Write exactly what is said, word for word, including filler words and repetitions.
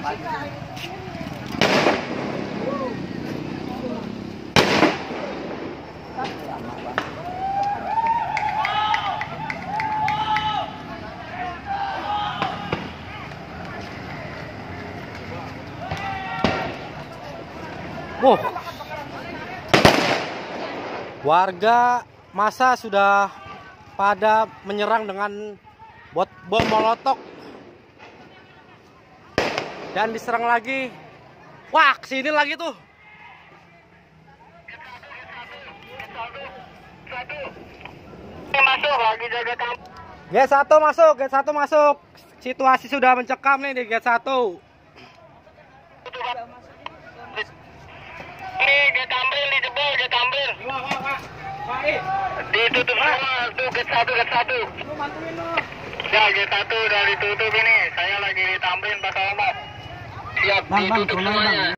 Wow. Warga masa sudah pada menyerang dengan bot bom molotov dan diserang lagi. Wah, kesini lagi tuh. Masuk lagi jaga kamu. Gate satu masuk, gate satu masuk. Situasi sudah mencekam nih di gate satu. Ini gate Tamrin dijebol, gate Tamrin. Ditutup semua tuh gate satu, gate satu. Ya, gate satu udah ditutup ini. Saya lagi di Tamrin Pak Ahmad. Siap ditutup semuanya.